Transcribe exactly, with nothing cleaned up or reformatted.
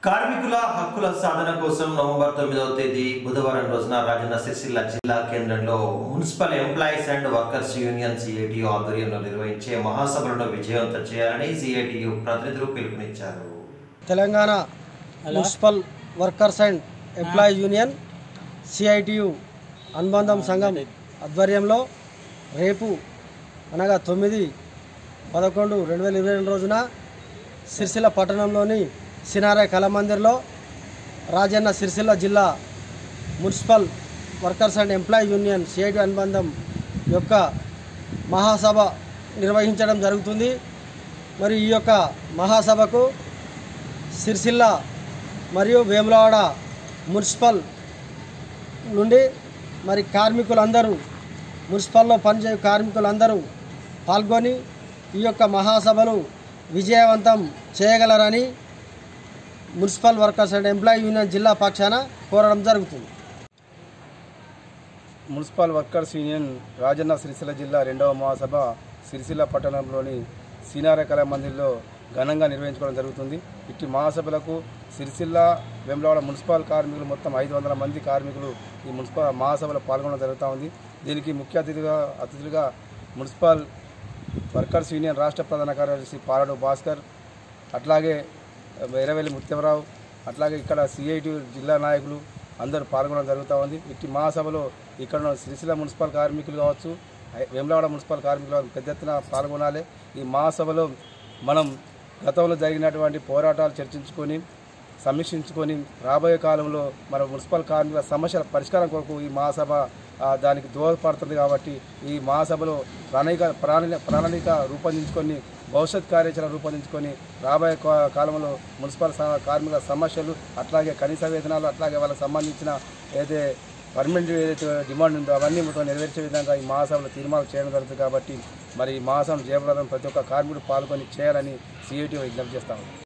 కార్మికుల హక్కుల సాధన కోసం నవంబర్ తొమ్మిదవ తేదీ బుధవారం రోజున రాజన్న సిరిసిల్ల జిల్లా కేంద్రంలో municipal employees and workers union CITU ఆధ్వర్యంలో నిర్వహించే మహాసభలను విజయవంతం చేయాలని సిఐటియు ప్రతినిధులు పిలుపునిచ్చారు. Telangana municipal workers and employees union CITU అనుబంధం సంఘం ఆధ్వర్యంలో రేపు అనగా తొమ్మిది పదకొండు రెండు వేల ఇరవై రెండు రోజున సిరిసిల్ల పట్టణంలోని సినారే కళామందిర్లో రాజన్న సిరిసిల్ల జిల్లా municipal workers and employee union CIT అనుబంధం యొక్క మహాసభ నిర్వహించడం జరుగుతుంది. మరి ఈ యొక్క మహాసభకు సిరిసిల్ల మరియు వేములవాడ మున్సిపల్ నుండి మరి కార్మికులందరూ మున్సిపల్లో పనిచేసే కార్మికులందరూ పాల్గొని ఈ యొక్క మహాసభలు విజయవంతం చేయగలరని municipal workers and employee union జిల్లా పక్షాన కోరడం జరుగుతుంది. Municipal workers union Rajanna Sircilla జిల్లా రెండవ మహాసభ సిరిసిల్ల పట్టణంలోని సినారే కళా మందిర్లో ఘనంగా నిర్వహించుకోవడం జరుగుతుంది. ఇట్టి మహాసభలకు సిరిసిల్ల వేములవాడ మున్సిపల్ కార్మికులు మొత్తం ఐదు వందల మంది కార్మికులు ఈ మున్సిపల్ మహాసభలో పాల్గొనడం జరుగుతూ ఉంది. దీనికి ముఖ్య అతిథిగా అతిథులుగా మున్సిపల్ వర్కర్స్ యూనియన్ రాష్ట్ర ప్రధాన కార్యదర్శి పాలడు భాస్కర్, అట్లాగే ఎర్రవెల్లి ముత్యంరావు, అట్లాగే ఇక్కడ సిఐటి జిల్లా నాయకులు అందరూ పాల్గొనడం జరుగుతూ ఉంది. ఇట్టి మహాసభలో ఇక్కడ సిరిసిల్ల మున్సిపల్ కార్మికులు కావచ్చు, వేములవాడ మున్సిపల్ కార్మికులు పెద్ద ఎత్తున పాల్గొనాలి. ఈ మహాసభలో మనం గతంలో జరిగినటువంటి పోరాటాలు చర్చించుకొని సమీక్షించుకొని రాబోయే కాలంలో మన మున్సిపల్ కార్మికుల సమస్యల పరిష్కారం కొరకు ఈ మహాసభ దానికి దోహదపడుతుంది. కాబట్టి ఈ మహాసభలో ప్రణాళిక ప్రణాళిక ప్రణాళిక రూపొందించుకొని భవిష్యత్ కార్యాచరణ రూపొందించుకొని రాబోయే కాలంలో మున్సిపల్ కార్మికుల సమస్యలు, అట్లాగే కనీస వేతనాలు, అట్లాగే వాళ్ళకి సంబంధించిన ఏదైతే పర్మనెంట్ ఏదైతే డిమాండ్ ఉందో అవన్నీ మొత్తం నెరవేర్చే విధంగా ఈ మహాసభలో తీర్మానం చేయడం జరుగుతుంది. కాబట్టి మరి ఈ మహాసభను జయప్రదం ప్రతి ఒక్క కార్మికుడు పాల్గొని చేయాలని సిఐటి విజ్ఞప్తి చేస్తాము.